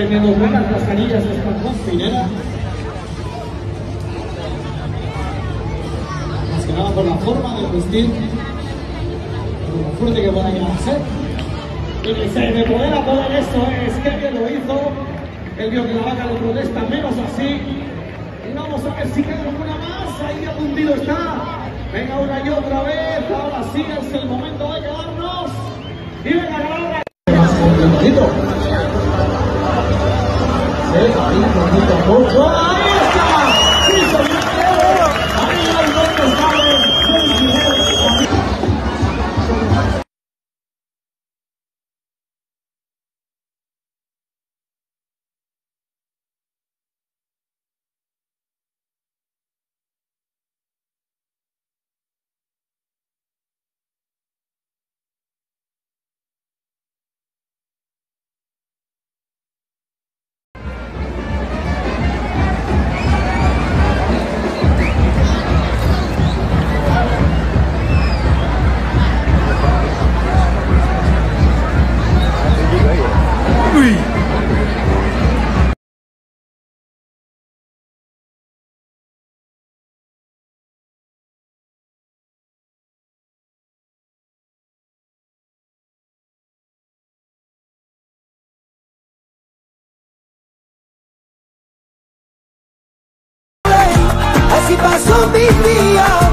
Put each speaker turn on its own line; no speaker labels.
teniendo buenas mascarillas esta confinera. Más que nada por la forma de vestir, por lo fuerte que pueda llegar a ser. Y dice, de poder a poder, eso es, que bien lo hizo. Él vio que la vaca le protesta menos así. Y vamos a ver si queda alguna más. Ahí a puntido está. Venga una y otra vez. Ahora sí es el momento de quedarnos. Y venga, ganar. Ahí está. Sí, señor. Ahí hay dos
Así pasó mi día.